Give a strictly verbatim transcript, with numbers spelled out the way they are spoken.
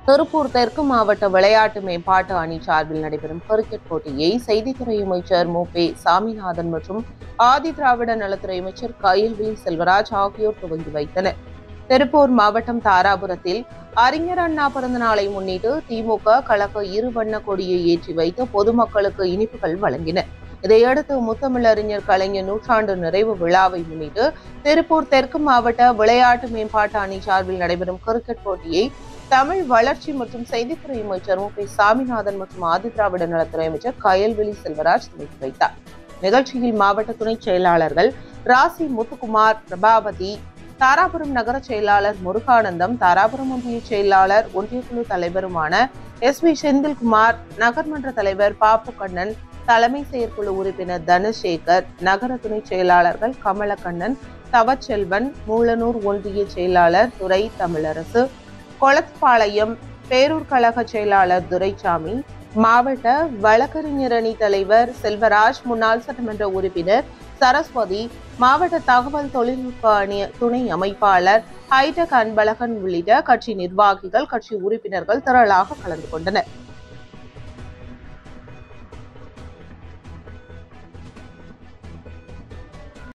திருப்பூர் தெற்கு மாவட்ட விளையாட்டு மேம்பாட்டு அணி சார்பில் நடைபெறும் கிரிக்கெட் போட்டியை செய்தித்துறை அமைச்சர் மு பே சாமிநாதன் மற்றும் ஆதி திராவிட நலத்துறை அமைச்சர் கயல்விழி செல்வராஜ் ஆகியோர் துவங்கி வைத்தனர். திருப்பூர் மாவட்டம் தாராபுரத்தில் அறிஞர் அண்ணா பிறந்த நாளை முன்னிட்டு திமுக கழக இரு வண்ண கொடியை ஏற்றி வைத்து பொதுமக்களுக்கு இனிப்புகள் வழங்கினர். இதையடுத்து முத்தமிழறிஞர் கலைஞர் நூற்றாண்டு நிறைவு விழாவை முன்னிட்டு திருப்பூர் தெற்கு மாவட்ட விளையாட்டு மேம்பாட்டு அணி சார்பில் நடைபெறும் கிரிக்கெட் போட்டியை தமிழ் வளர்ச்சி மற்றும் செய்தித்துறை அமைச்சர் மு பே சாமிநாதன் மற்றும் ஆதி திராவிட நலத்துறை அமைச்சர் கயல்விழி செல்வராஜ் துவக்கி வைத்தார். நிகழ்ச்சியில் மாவட்ட துணை செயலாளர்கள் ராசி முத்துக்குமார், பிரபாவதி, தாராபுரம் நகர செயலாளர் முருகானந்தம், தாராபுரம் ஒன்றிய செயலாளர் ஒன்றியக்குழு தலைவருமான எஸ் வி செந்தில்குமார், நகர்மன்ற தலைவர் பாப்பு கண்ணன், தலைமை செயற்குழு உறுப்பினர் தனசேகர், நகர துணை செயலாளர்கள் கமலக்கண்ணன், தவச்செல்வன், மூலனூர் ஒன்றிய செயலாளர் துரை தமிழரசு, கொளத்பாளையம் பேரூர் கழக செயலாளர் துரைசாமி, மாவட்ட வழக்கறிஞர் அணி தலைவர் செல்வராஜ், முன்னாள் சட்டமன்ற உறுப்பினர் சரஸ்வதி, மாவட்ட தகவல் தொழில்நுட்ப அணி துணை அமைப்பாளர் ஹைடெக் அன்பழகன் உள்ளிட்ட கட்சி நிர்வாகிகள், கட்சி உறுப்பினர்கள் திரளாக கலந்து கொண்டனர்.